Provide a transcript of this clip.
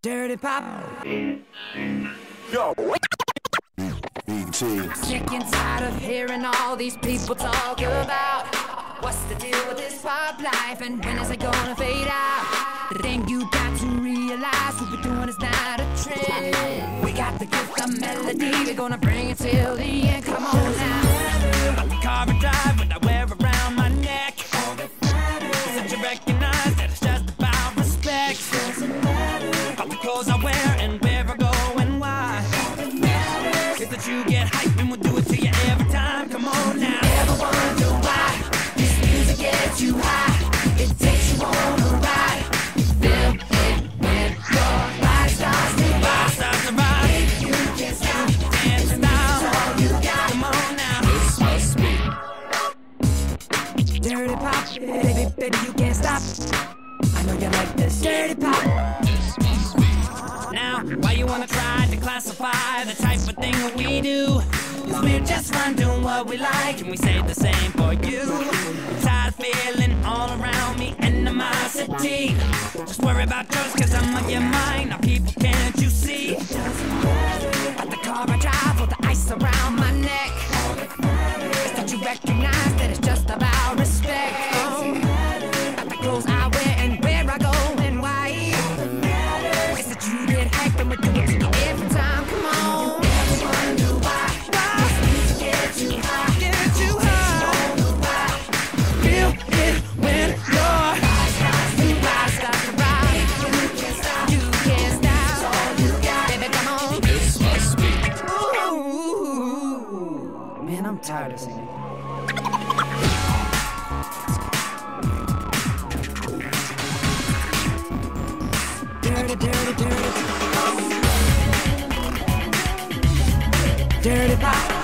Dirty Pop. Yo. Sick and tired of hearing all these people talk about what's the deal with this pop life and when is it gonna fade out. The thing you got to realize, what we're doing is not a trend. We got the gift of melody, we're gonna bring it till the end. Come on now. I'm the car I drive, what I wear around my neck. Since you recognize that it's just about respect. All the clothes I wear and where I go and why. Is that you get hype and we'll do it to you every time. Come on now. Never wonder why this music gets you high. It takes you on a ride. You feel it when your body starts to rock. If you can't stop, dance style. That's all you got. Come on now. This must be Dirty Pop. Baby, baby, you can't stop. I know you like this. Dirty Pop. Now, why you wanna try to classify the type of thing that we do? 'Cause we're just fun doing what we like, and we say the same for you. I'm tired of feeling all around me animosity. Just worry about yours, 'cause I'm on your mind. Now people, can't you see? At the car I drive with the ice around my neck. Is that you recognize that it's just about respect? At the clothes I wear and where I go and why. Is that you get hyped and we do it to you every time? Come on. Never wonder why. This music gets you high. Get you high. Feel it when your body starts to ride. You can't stop. You can't stop. That's all you got. Baby, come on. This must be Ooh. Man, I'm tired of singing. Dirty, dirty, dirty. Dirty Pop.